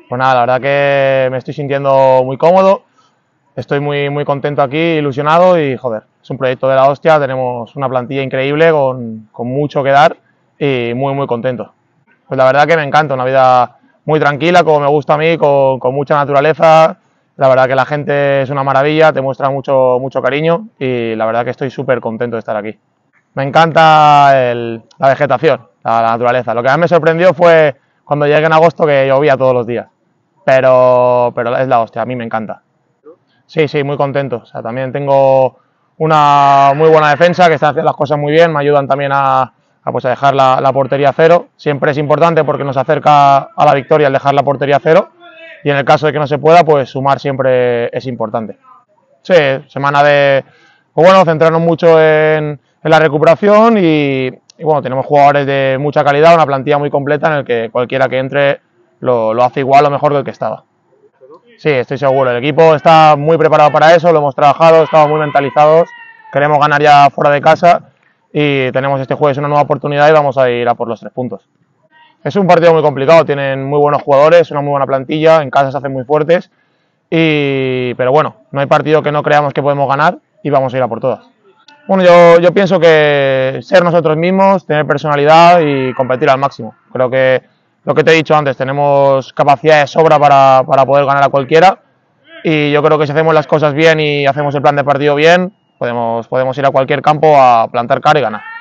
Pues nada, la verdad que me estoy sintiendo muy cómodo, estoy muy contento aquí, ilusionado y joder, es un proyecto de la hostia, tenemos una plantilla increíble con mucho que dar y muy contento. Pues la verdad que me encanta, una vida muy tranquila, como me gusta a mí, con mucha naturaleza, la verdad que la gente es una maravilla, te muestra mucho cariño y la verdad que estoy súper contento de estar aquí. Me encanta la vegetación, la naturaleza. Lo que más me sorprendió fue cuando llegué en agosto que llovía todos los días. Pero es la hostia, a mí me encanta. Sí, muy contento. O sea, también tengo una muy buena defensa, que está haciendo las cosas muy bien, me ayudan también a dejar la portería a cero. Siempre es importante porque nos acerca a la victoria el dejar la portería a cero y en el caso de que no se pueda, pues sumar siempre es importante. Sí, semana de, pues bueno, centrarnos mucho en la recuperación y bueno, tenemos jugadores de mucha calidad, una plantilla muy completa en el que cualquiera que entre lo hace igual o mejor que el que estaba. Sí, estoy seguro, el equipo está muy preparado para eso, lo hemos trabajado, estamos muy mentalizados, queremos ganar ya fuera de casa y tenemos este jueves una nueva oportunidad y vamos a ir a por los 3 puntos. Es un partido muy complicado, tienen muy buenos jugadores, una muy buena plantilla, en casa se hacen muy fuertes, pero bueno, no hay partido que no creamos que podemos ganar y vamos a ir a por todas. Bueno, yo pienso que ser nosotros mismos, tener personalidad y competir al máximo. Creo que lo que te he dicho antes, tenemos capacidad de sobra para poder ganar a cualquiera y yo creo que si hacemos las cosas bien y hacemos el plan de partido bien, podemos ir a cualquier campo a plantar cara y ganar.